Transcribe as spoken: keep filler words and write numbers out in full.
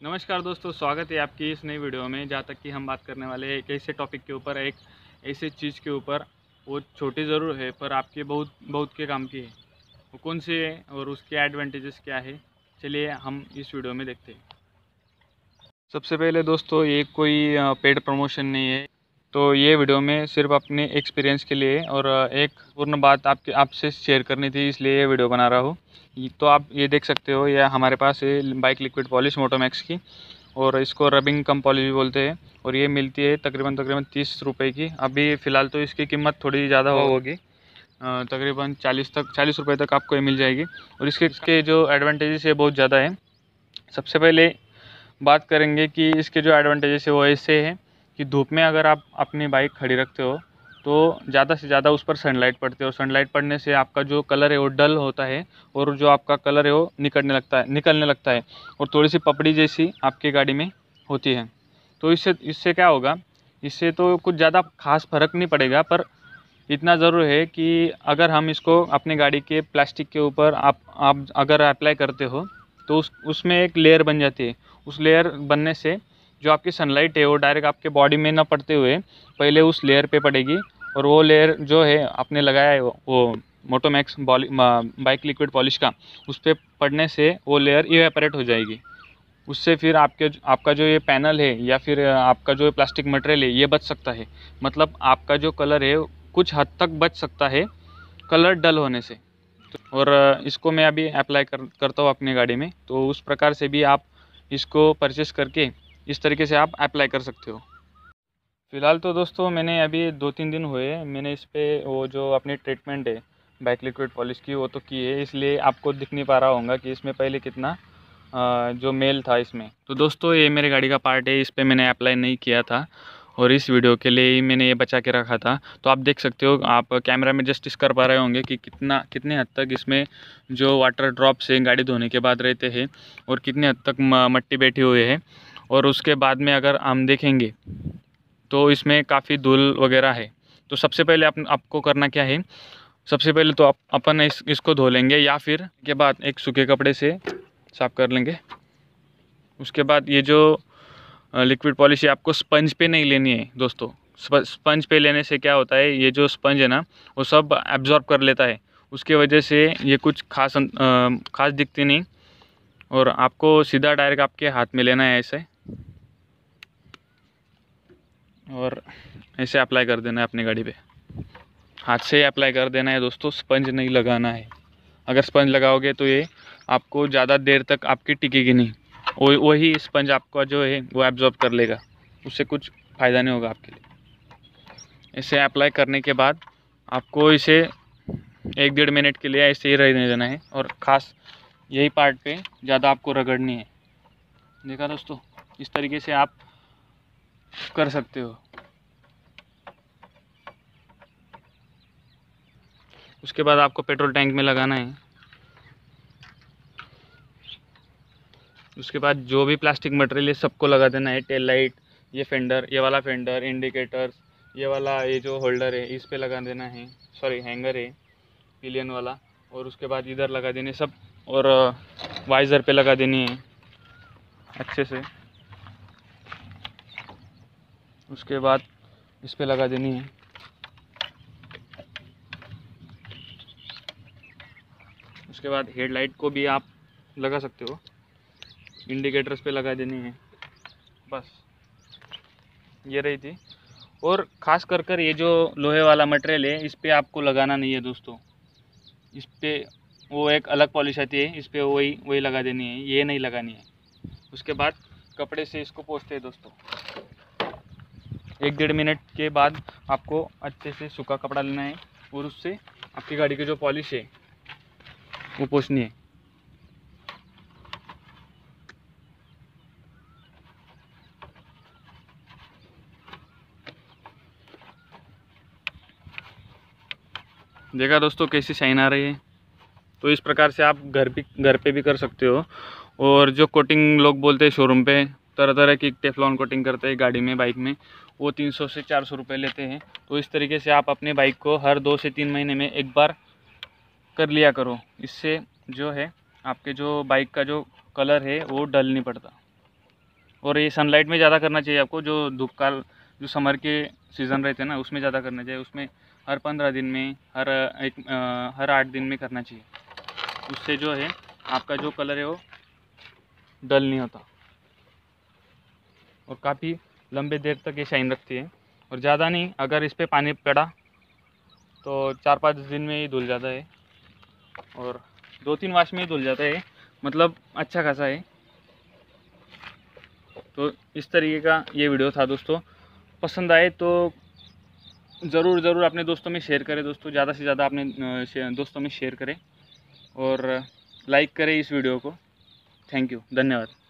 नमस्कार दोस्तों, स्वागत है आपकी इस नई वीडियो में। जहाँ तक कि हम बात करने वाले हैं एक ऐसे टॉपिक के ऊपर, एक ऐसे चीज़ के ऊपर, वो छोटी ज़रूर है पर आपके बहुत बहुत के काम की है। वो कौन सी है और उसके एडवांटेजेस क्या है, चलिए हम इस वीडियो में देखते हैं। सबसे पहले दोस्तों, ये कोई पेड प्रमोशन नहीं है, तो ये वीडियो में सिर्फ अपने एक्सपीरियंस के लिए और एक पूर्ण बात आपके आपसे शेयर करनी थी, इसलिए ये वीडियो बना रहा हूँ। तो आप ये देख सकते हो, यह हमारे पास है बाइक लिक्विड पॉलिश मोटोमैक्स की, और इसको रबिंग कम पॉलिश भी बोलते हैं। और ये मिलती है तकरीबन तकरीबन तीस रुपये की। अभी फ़िलहाल तो इसकी कीमत थोड़ी ज़्यादा होगी, तकरीबन चालीस तक चालीस रुपये तक आपको ये मिल जाएगी। और इसके इसके जो एडवांटेजेस है बहुत ज़्यादा है। सबसे पहले बात करेंगे कि इसके जो एडवांटेजेस है वो ऐसे हैं कि धूप में अगर आप अपनी बाइक खड़ी रखते हो तो ज़्यादा से ज़्यादा उस पर सनलाइट पड़ती है, और सनलाइट पड़ने से आपका जो कलर है वो डल होता है, और जो आपका कलर है वो निकलने लगता है निकलने लगता है और थोड़ी सी पपड़ी जैसी आपकी गाड़ी में होती है। तो इससे इससे क्या होगा, इससे तो कुछ ज़्यादा खास फ़र्क नहीं पड़ेगा, पर इतना ज़रूर है कि अगर हम इसको अपनी गाड़ी के प्लास्टिक के ऊपर आप आप अगर अप्लाई करते हो तो उस उसमें एक लेयर बन जाती है। उस लेयर बनने से जो आपकी सनलाइट है वो डायरेक्ट आपके बॉडी में ना पड़ते हुए पहले उस लेयर पे पड़ेगी, और वो लेयर जो है आपने लगाया है वो मोटोमैक्स बाइक लिक्विड पॉलिश का, उस पर पड़ने से वो लेयर इवेपोरेट हो जाएगी। उससे फिर आपके आपका जो ये पैनल है या फिर आपका जो प्लास्टिक मटेरियल है ये बच सकता है। मतलब आपका जो कलर है कुछ हद तक बच सकता है कलर डल होने से। और इसको मैं अभी अप्लाई कर करता हूँ अपनी गाड़ी में, तो उस प्रकार से भी आप इसको परचेस करके इस तरीके से आप अप्लाई कर सकते हो। फ़िलहाल तो दोस्तों मैंने अभी दो तीन दिन हुए मैंने इस पर वो जो अपनी ट्रीटमेंट है बाइक लिक्विड पॉलिश की वो तो की है, इसलिए आपको दिख नहीं पा रहा होगा कि इसमें पहले कितना जो मेल था इसमें। तो दोस्तों ये मेरे गाड़ी का पार्ट है, इस पर मैंने अप्लाई नहीं किया था और इस वीडियो के लिए ही मैंने ये बचा के रखा था। तो आप देख सकते हो, आप कैमरा में जस्टिस कर पा रहे होंगे कि कितना कितने हद तक इसमें जो वाटर ड्रॉप्स हैं गाड़ी धोने के बाद रहते हैं और कितने हद तक मट्टी बैठी हुई है। और उसके बाद में अगर हम देखेंगे तो इसमें काफ़ी धूल वगैरह है। तो सबसे पहले आप, आपको करना क्या है, सबसे पहले तो आप अपन इस, इसको धो लेंगे, या फिर के बाद एक सूखे कपड़े से साफ़ कर लेंगे। उसके बाद ये जो लिक्विड पॉलिश है आपको स्पंज पे नहीं लेनी है दोस्तों। स्पंज पे लेने से क्या होता है, ये जो स्पंज है ना वो सब एब्जॉर्ब कर लेता है, उसके वजह से ये कुछ खास खास दिखती नहीं। और आपको सीधा डायरेक्ट आपके हाथ में लेना है ऐसे, और ऐसे अप्लाई कर देना है अपनी गाड़ी पे। हाथ से अप्लाई कर देना है दोस्तों, स्पंज नहीं लगाना है। अगर स्पंज लगाओगे तो ये आपको ज़्यादा देर तक आपकी टिकेगी नहीं, वो वही स्पंज आपका जो है वो एब्जॉर्ब कर लेगा, उससे कुछ फ़ायदा नहीं होगा आपके लिए। इसे अप्लाई करने के बाद आपको इसे एक डेढ़ मिनट के लिए ऐसे ही रहने देना है, और ख़ास यही पार्ट पे ज़्यादा आपको रगड़नी है। देखा दोस्तों, इस तरीके से आप कर सकते हो। उसके बाद आपको पेट्रोल टैंक में लगाना है। उसके बाद जो भी प्लास्टिक मटेरियल है सबको लगा देना है। टेल लाइट, ये फेंडर, ये वाला फेंडर, इंडिकेटर्स, ये वाला ये जो होल्डर है इस पे लगा देना है, सॉरी हैंगर है पिलियन वाला। और उसके बाद इधर लगा देने सब, और वाइज़र पे लगा देनी है अच्छे से। उसके बाद इस पे लगा देनी है। उसके बाद हेडलाइट को भी आप लगा सकते हो, इंडिकेटर्स पे लगा देनी है। बस ये रही थी। और ख़ास कर कर ये जो लोहे वाला मटेरियल है इस पे आपको लगाना नहीं है दोस्तों। इस पे वो एक अलग पॉलिश आती है, इस पे वही वही लगा देनी है, ये नहीं लगानी है। उसके बाद कपड़े से इसको पोंछते हैं दोस्तों। एक डेढ़ मिनट के बाद आपको अच्छे से सूखा कपड़ा लेना है और उससे आपकी गाड़ी की जो पॉलिश है वो पोंछनी है। देखा दोस्तों कैसी शाइन आ रही है। तो इस प्रकार से आप घर भी घर पे भी कर सकते हो। और जो कोटिंग लोग बोलते हैं शोरूम पे तरह तरह की टेफ्लॉन कोटिंग करते हैं गाड़ी में, बाइक में, वो तीन सौ से चार सौ रुपये लेते हैं। तो इस तरीके से आप अपने बाइक को हर दो से तीन महीने में एक बार कर लिया करो। इससे जो है आपके जो बाइक का जो कलर है वो डल नहीं पड़ता। और ये सनलाइट में ज़्यादा करना चाहिए आपको, जो धूप काल जो समर के सीज़न रहते हैं ना उसमें ज़्यादा करना चाहिए। उसमें हर पंद्रह दिन में, हर एक आ, हर आठ दिन में करना चाहिए। उससे जो है आपका जो कलर है वो डल नहीं होता और काफ़ी लंबे देर तक ये शाइन रखती है। और ज़्यादा नहीं, अगर इस पर पानी पड़ा तो चार पाँच दिन में ही धुल जाता है और दो तीन वाश में ही धुल जाता है, मतलब अच्छा खासा है। तो इस तरीके का ये वीडियो था दोस्तों। पसंद आए तो ज़रूर ज़रूर अपने दोस्तों में शेयर करें दोस्तों, ज़्यादा से ज़्यादा अपने दोस्तों में शेयर करें और लाइक करें इस वीडियो को। थैंक यू, धन्यवाद।